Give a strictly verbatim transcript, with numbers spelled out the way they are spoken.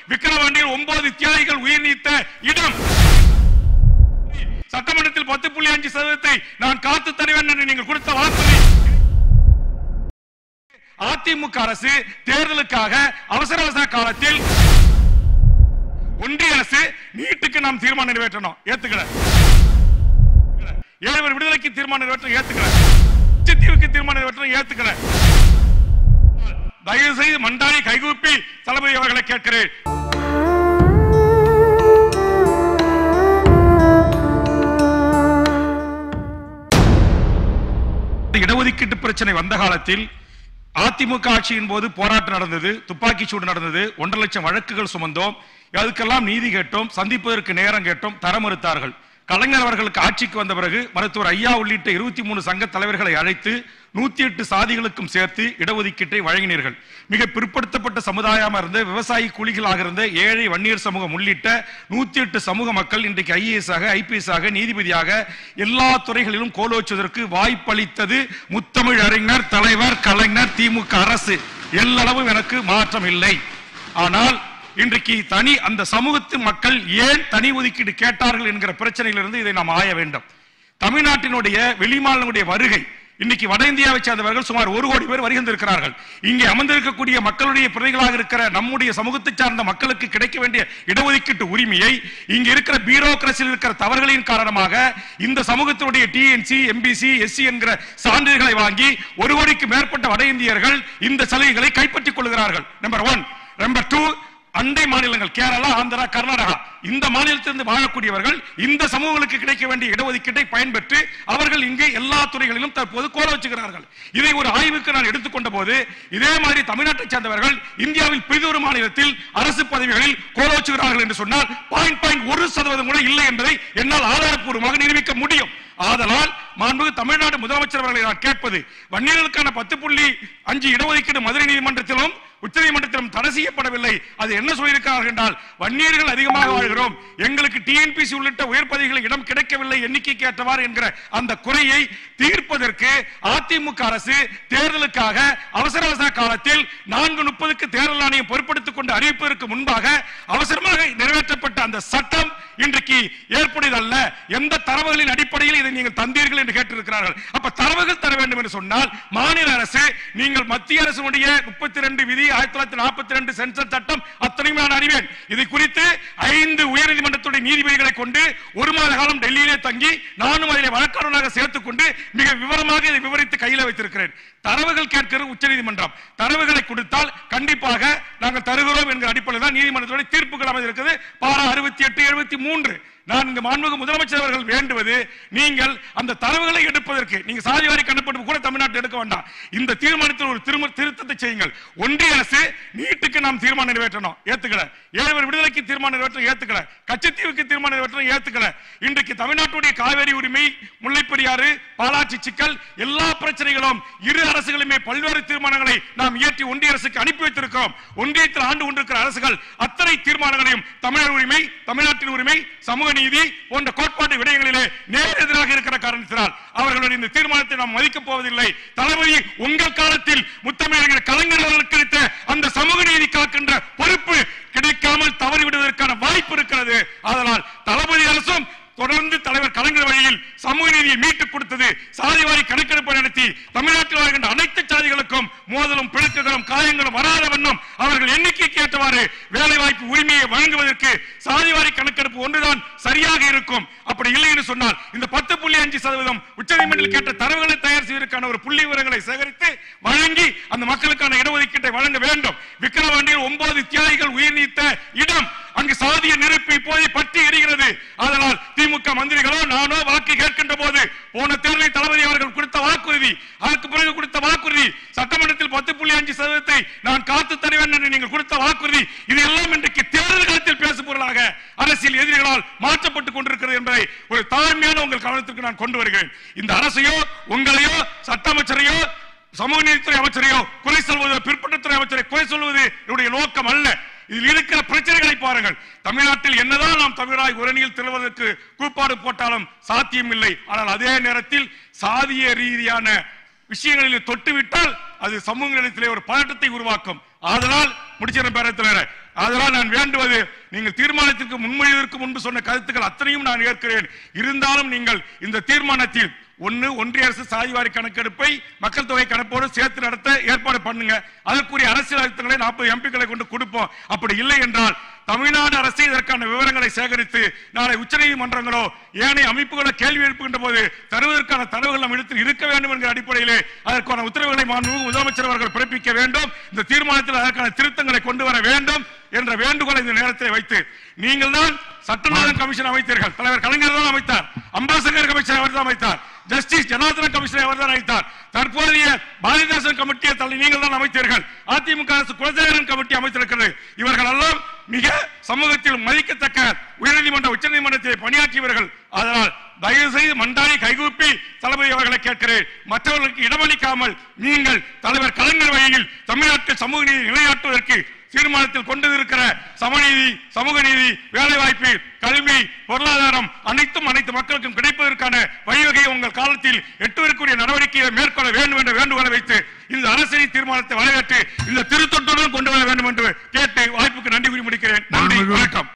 விக்கிரவாண்டியில் ஒன்பது தியாகிகள் உயிர் நீத்த இடம். சட்டமன்றத்தில் பத்து புள்ளி அஞ்சு சதவீதத்தை நான் காத்து தருவேன் என்று நீங்கள் கொடுத்த வாக்குறுதி. அதிமுக அரசு தேர்தலுக்காக அவசர அவசர காலத்தில் ஒன்றிய அரசு நீட்டுக்கு நாம் தீர்மானம் நிறைவேற்றணும், ஏத்துக்கல. ஏழைவர் விடுதலைக்கு தீர்மானம் நிறைவேற்ற ஏத்துக்கல. தீவுக்கு தீர்மானம் நிறைவேற்ற ஏத்துக்கல. தயவு செய்து மண்டாடி கைகூப்பி தளபதி அவர்களை கேட்கிறேன். இடஒதுக்கீட்டு பிரச்சனை வந்த காலத்தில் அதிமுக ஆட்சியின் போது போராட்டம் நடந்தது, துப்பாக்கி சூடு நடந்தது, ஒன்றரை லட்சம் வழக்குகள் சுமந்தோம், அதுக்கெல்லாம் நீதி கேட்டோம், சந்திப்பதற்கு நேரம் கேட்டோம், தர மறுத்தார்கள். கலைஞர் அவர்களுக்கு ஆட்சிக்கு வந்த பிறகு மருத்துவர் ஐயா உள்ளிட்ட இருபத்தி மூணு சங்க தலைவர்களை அழைத்து நூத்தி எட்டு சாதிகளுக்கும் சேர்த்து இடஒதுக்கீட்டை வழங்கினீர்கள். மிக பிற்படுத்தப்பட்ட சமுதாயமாக இருந்த விவசாயி கூலிகளாக இருந்த ஏழை வன்னியர் சமூகம் உள்ளிட்ட நூத்தி எட்டு சமூக மக்கள் இன்றைக்கு ஐஏஎஸ் ஆக ஐபிஎஸ் ஆக நீதிபதியாக எல்லா துறைகளிலும் கோலோச்சுவதற்கு வாய்ப்பளித்தது முத்தமிழ் அறிஞர் தலைவர் கலைஞர் திமுக அரசு. எல்லளவும் எனக்கு மாற்றம் இல்லை. ஆனால் இன்றைக்கு தனி அந்த சமூகத்து மக்கள் ஏன் தனி ஒதுக்கீடு கேட்டார்கள் என்கிற பிரச்சனையிலிருந்து இதை நாம் ஆய வேண்டும். தமிழ்நாட்டினுடைய வெளிமாநிலங்களுடைய வருகை இன்னைக்கு வட இந்தியாவை சேர்ந்தவர்கள் சுமார் ஒரு கோடி பேர் வருகின்றிருக்கிறார்கள். இங்கே அமர்ந்திருக்கக்கூடிய மக்களுடைய பிரதிகளாக இருக்கிற நம்முடைய சமூகத்தை சார்ந்த மக்களுக்கு கிடைக்க வேண்டிய இடஒதுக்கீட்டு உரிமையை இங்க இருக்கிற பியூரோகிரசியில் இருக்கிற தவறுகளின் காரணமாக இந்த சமூகத்தினுடைய டிஎன்சி எம்பிசி எஸ்சி என்கிற சான்றிதழ்களை வாங்கி ஒரு கோடிக்கு மேற்பட்ட வட இந்தியர்கள் இந்த சலுகைகளை கைப்பற்றிக் கொள்கிறார்கள். Number one. நம்பர் டூ, அண்டை மாநிலங்கள் கேரளா, ஆந்திரா, கர்நாடகா இந்த மாநிலத்திலிருந்து வாழக்கூடியவர்கள் இந்த சமூகங்களுக்கு கிடைக்க வேண்டிய இடஒதுக்கீட்டை பயன்பெற்று அவர்கள் இங்கே எல்லா துறைகளிலும் தற்போது கோல வச்சுக்கிறார்கள். இதை ஒரு ஆய்வுக்கு நான் எடுத்துக்கொண்ட போது இதே மாதிரி தமிழ்நாட்டை சேர்ந்தவர்கள் இந்தியாவில் பிரிதொரு மாநிலத்தில் அரசு பதவிகளில் கோல வச்சுக்கிறார்கள் என்று சொன்னால் பாயிண்ட் பாயிண்ட் ஒரு சதவீதம் கூட இல்லை என்பதை என்னால் ஆதாரப்பூர்வமாக நிரூபிக்க முடியும். ஆதலால் மாண்புமிகு தமிழ்நாடு முதலமைச்சர் அவர்களை நான் கேட்பது, வன்னியர்களுக்கான பத்து புள்ளி அஞ்சு இடஒதுக்கீடு மதுரை நீதிமன்றத்திலும் உச்ச நீதிமன்றத்திலும் தடை செய்யப்படவில்லை. அது என்ன சொல்லியிருக்கிறார்கள் என்றால், வன்னியர்கள் அதிகமாக வாழ்கிறோம், எங்களுக்கு டிஎன்பிசி உள்ளிட்ட உயர் பதவிகளில் இடம் கிடைக்கவில்லை எண்ணிக்கைக்கு ஏற்றவாறு என்கிற அந்த குறையை தீர்ப்பதற்கு அதிமுக அரசு தேர்தலுக்காக அவசர அவசர காலத்தில் நான்கு முப்பதுக்கு தேர்தல் ஆணையம் பொறுப்படுத்திக் கொண்டு அறிவிப்பதற்கு முன்பாக அவசரமாக நிறைவேற்றப்பட்ட அந்த சட்டம் இன்றைக்கு ஏற்புடையதல்ல. எந்த தரவுகளின் அடிப்படையில் இதை நீங்கள் தந்தீர்கள் என்று கேட்டிருக்கிறார்கள். அப்ப தரவுகள் தர வேண்டும் என்று சொன்னால் மாநில அரசு, நீங்கள் மத்திய அரசுடைய முப்பத்தி இரண்டு விதி ஆயிரத்தி தொள்ளாயிரத்தி நாற்பத்தி ரெண்டு சென்சர் சட்டம் அத்தனையும் நான் அறிவேன். இதை குறித்து ஐந்து உயர்நீதிமன்றத்துடைய நீதிபதிகளை கொண்டு ஒரு மாத காலம் டெல்லியிலே தங்கி நானும் அதிலே வழக்காளராக சேர்த்துக் கொண்டு மிக விவரமாக இதை விவரித்து கையில் வைத்திருக்கிறேன். தரவுகள் கேட்கிறது உச்ச நீதிமன்றம். தரவுகளை கொடுத்தால் கண்டிப்பாக நாங்கள் தருகிறோம் என்கிற அடிப்படையில் தான் நீதிமன்றத்துடைய தீர்ப்புகள் அமைந்திருக்கிறது. பாரா அறுபத்தி எட்டு எழுபத்தி மூன்று. நான் இங்கு மாண்புமிகு முதலமைச்சர் அவர்கள் வேண்டுவது, நீங்கள் அந்த தரவுகளை எடுப்பதற்கு நீங்க சாதிவாரி கணக்கெடுப்பு கூட தமிழ்நாட்டில் எடுக்க வேண்டாம். இந்த தீர்மானத்தில் ஒரு திருத்தத்தை செய்யுங்கள். ஒன்றிய அரசு நீட்டுக்கு நாம் தீர்மானம் நிறைவேற்றணும், ஏத்துக்கல. ஏழைவர் விடுதலைக்கு தீர்மானம் நிறைவேற்ற ஏத்துக்கல. கச்சத்தீவுக்கு தீர்மானம் நிறைவேற்ற ஏத்துக்கல. இன்றைக்கு தமிழ்நாட்டுடைய காவேரி உரிமை, முல்லைப்பெரியாறு, பாலாட்சி சிக்கல் எல்லா பிரச்சனைகளும் இரு அரசுகளுமே பல்வேறு தீர்மானங்களை நாம் இயற்றி ஒன்றிய அரசுக்கு அனுப்பி வைத்திருக்கிறோம். ஒன்றியத்தில் ஆண்டு கொண்டிருக்கிற அரசுகள் அத்தனை தீர்மானங்களையும் தமிழர் உரிமை, தமிழ்நாட்டின் உரிமை, சமூக நீதி போன்ற கோட்பாட்டு விடயங்களிலே நேர் எதிராக இருக்கிற காரணத்தினால் அவர்களுடைய இந்த தீர்மானத்தை நாம் மதிக்கப் போவதில்லை. தளபதி, உங்கள் காலத்தில் முத்தமிழர் கலைஞர் அவர்களுக்கு கிடைத்த அந்த சமூக நீதி காக்கின்ற பொறுப்பு கிடைக்காமல் தவறிவிடுவதற்கான வாய்ப்பு இருக்கிறது. அதனால் தளபதி அரசும் தொடர்ந்து தலைவர் கலைஞர் வழியில் சமூக நீதியை மீட்டுக் கொடுத்தது. சாதிவாரி கணக்கெடுப்பு நடத்தி தமிழ்நாட்டில் வாழ்கின்ற அனைத்து சாதிகளுக்கும் மோதலும் பிணக்குகளும் காயங்களும் வராத வண்ணம் அவர்கள் எண்ணிக்கைக்கு ஏற்றவாறு வேலை வாய்ப்பு உரிமையை வழங்குவதற்கு சாதிவாரி கணக்கெடுப்பு ஒன்றுதான் சரியாக இருக்கும். அப்படி இல்லை என்று சொன்னால் இந்த பத்து புள்ளி அஞ்சு சதவீதம் உச்சநீதிமன்றத்தில் கேட்ட தரவுகளை தயார் செய்வதற்கான ஒரு புள்ளி விவரங்களை சேகரித்து வழங்கி அந்த மக்களுக்கான இடஒதுக்கீட்டை வழங்க வேண்டும். விக்கிரவாண்டியில் ஒன்பது தியாகிகள் உயிர் நீத்த இடம், அங்கு சாதிய நெருப்பு இப்போது பற்றி எரிகிறது. அதனால் திமுக மந்திரிகளோ நானோ வாக்கு கேட்கின்ற போது போன தேர்தலில் தளபதி அவர்கள் கொடுத்த வாக்குறுதி, அதற்கு பிறகு கொடுத்த வாக்குறுதி, சட்டமன்றத்தில் பத்து புள்ளி அஞ்சு சதவீதத்தை நான் காத்து தருவேன் என்று நீங்கள் கொடுத்த வாக்குறுதி, இதெல்லாம் இன்றைக்கு தேர்தல் காலத்தில் பேசும் பொருளாக அரசியல் எதிரிகளால் மாற்றப்பட்டுக் கொண்டிருக்கிறது என்பதை ஒரு தாழ்மையான உங்கள் கவனத்திற்கு நான் கொண்டு வருகிறேன். இந்த அரசையோ உங்களையோ சட்ட அமைச்சரையோ சமூக நீதித்துறை அமைச்சரையோ குறை சொல்வது, பிற்பட்டத்துறை அமைச்சரை குறை சொல்வது என்னுடைய நோக்கம் அல்ல. இதில் இருக்கிற பிரச்சனைகளை பாருங்கள். தமிழ்நாட்டில் என்னதான் நாம் தமிழாய் உரணியில் திரள்வதற்கு கூப்பாடு போட்டாலும் சாத்தியம் இல்லை. ஆனால் அதே நேரத்தில் சாதிய ரீதியான விஷயங்களில் தொட்டுவிட்டால் அது சமூக நிலையத்திலே ஒரு பதட்டத்தை உருவாக்கும். அதனால் முடிச்சிட பேரத்தில் அதனால் நான் வேண்டுவது, நீங்கள் தீர்மானத்திற்கு முன்மொழிவதற்கு முன்பு சொன்ன கருத்துக்கள் அத்தனையும் நான் ஏற்கிறேன். இருந்தாலும் நீங்கள் இந்த தீர்மானத்தில் ஒன்று, ஒன்றிய அரசு சாதிவாரி கணக்கெடுப்பை மக்கள் தொகை கணக்கோடு சேர்த்து நடத்த ஏற்பாடு பண்ணுங்க. அதற்குரிய அரசியல் அழுத்தங்களை நாற்பது எம்பிக்களை கொண்டு கொடுப்போம். அப்படி இல்லை என்றால் தமிழ்நாடு அரசு இதற்கான விவரங்களை சேகரித்து நாளை உச்சநீதிமன்றங்களோ ஏனைய அமைப்புகளோ கேள்வி எழுப்புகின்ற போது தருவதற்கான தரவுகள் நம் இடத்தில் இருக்க வேண்டும் என்கிற அடிப்படையிலே அதற்கான உத்தரவுகளை மாண்புமிகு முதலமைச்சர் அவர்கள் பிறப்பிக்க வேண்டும். இந்த தீர்மானத்தில் அதற்கான திருத்தங்களை கொண்டு வர வேண்டும் என்ற வேண்டுகோளை இந்த நேரத்தில் வைத்து, நீங்கள் தான் சட்டநாதன் கமிஷன் அமைத்தீர்கள். தலைவர் கலைஞர் தான் அமைத்தார். அம்பாசங்கர் கமிஷன் அவர் தான் அமைத்தார். ஜஸ்டிஸ் ஜனார்தன் கமிஷனை அவர் தான் அமைத்தார். தற்போதைய பாரதிதாசன் கமிட்டியை தள்ளி நீங்கள் தான் அமைத்தீர்கள். அதிமுக அரசு குலசேகரன் கமிட்டி அமைத்திருக்கிறது. இவர்கள் எல்லாம் மிக சமூகத்தில் மதிக்கத்தக்க உயர்நீதிமன்ற உச்சநீதிமன்றத்தை பணியாற்றியவர்கள். அதனால் தயவு செய்து மண்டாடி கைகூப்பி தளபதி அவர்களை கேட்கிறேன், மற்றவர்களுக்கு இடமளிக்காமல் நீங்கள் தலைவர் கலைஞர் வழியில் தமிழ்நாட்டில் சமூக நீதி நிலைநாட்டுவதற்கு தீர்மானத்தில் கொண்டு இருக்கிற சமநீதி, சமூக நீதி, வேலை வாய்ப்பு, கல்வி, பொருளாதாரம் அனைத்தும் அனைத்து மக்களுக்கும் கிடைப்பதற்கான வழிவகையை உங்கள் காலத்தில் எட்டுவதற்குரிய நடவடிக்கையை மேற்கொள்ள வேண்டும் என்ற வேண்டுகோளை வைத்து இந்த அரசின் தீர்மானத்தை வரவேற்று இந்த திருத்தொற்றுடன் கொண்டு வர வேண்டும் என்று கேட்டு வாய்ப்புக்கு நன்றி கூறி முடிக்கிறேன். நன்றி, வணக்கம்.